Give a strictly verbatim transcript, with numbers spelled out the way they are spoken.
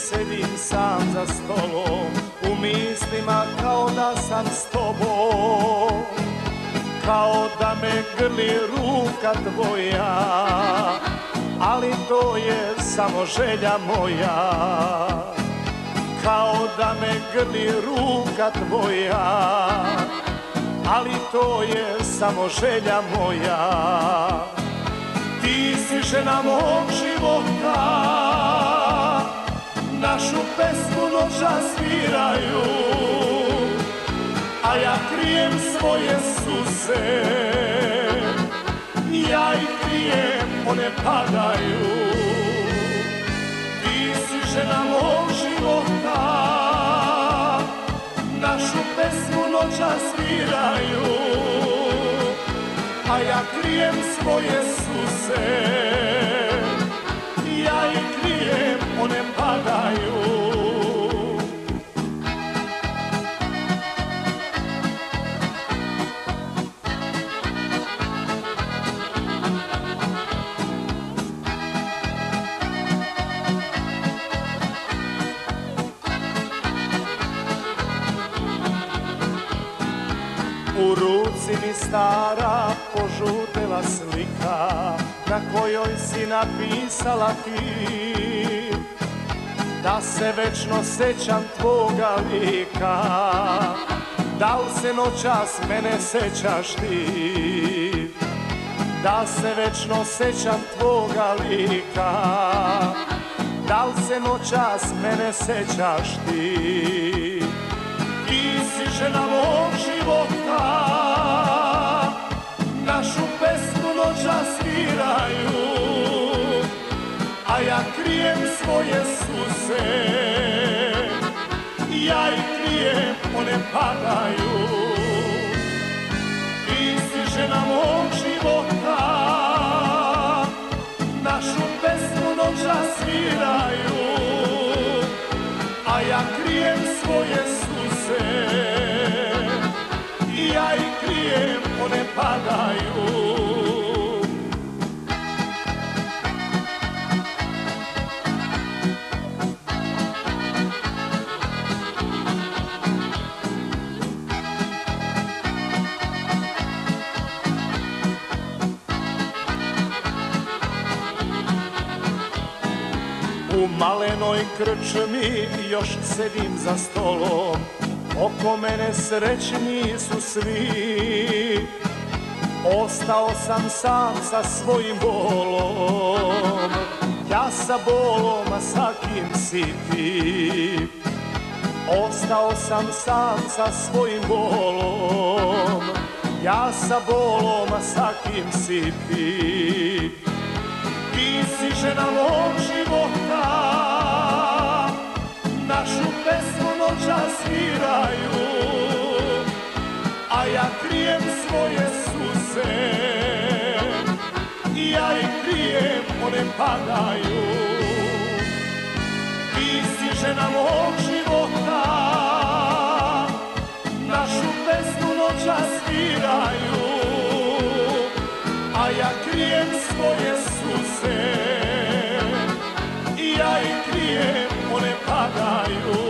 sedim sam za stolom, u mislima kao da sam s tobom, kao da me grli ruka tvoja, ali to je samo želja moja. Kao da me grli ruka tvoja, ali to je samo želja moja. Ti si žena mog života, našu pesmu noćas sviraju, a ja krijem svoje suze, ja ih krijem, one padaju. Ti si žena mog života, našu pesmu noćas sviraju, a ja krijem svoje suze, ja ih krijem, one padaju. U ruci mi stara požutela slika, na kojoj si napisala ti, da se večno sećam tvoga lika. Da li se noćas mene sećaš ti, da se večno sećam tvoga lika. Da li se noćas mene sećaš ti, ti si žena mog života, našu pesmu noćas sviraju, a ja krijem svoje suze, ja ih krijem, one padaju. Ti si žena mog života, našu pesmu noćas sviraju, a ja krijem svoje suze, ja ih krijem, one padaju. U malenoj krčmi još sedim za stolom, oko mene srećni su svi. Ostao sam sam sa svojim bolom, ja sa bolom, a sa kim si ti? Ostao sam sam sa svojim bolom, ja sa bolom, a sa kim si ti? Ti si žena mog života, našu pesmu noćas sviraju, a ja krijem svoje suze, ja ih krijem, one padaju. Ti si žena mog života, našu pesmu noćas sviraju, a ja krijem svoje suze, ja ih krijem, one padaju.